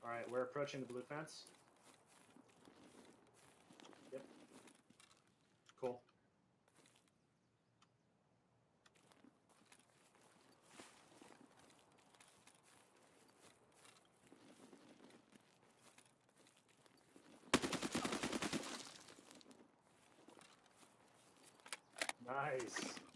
All right, we're approaching the blue fence. Yep. Cool. Nice.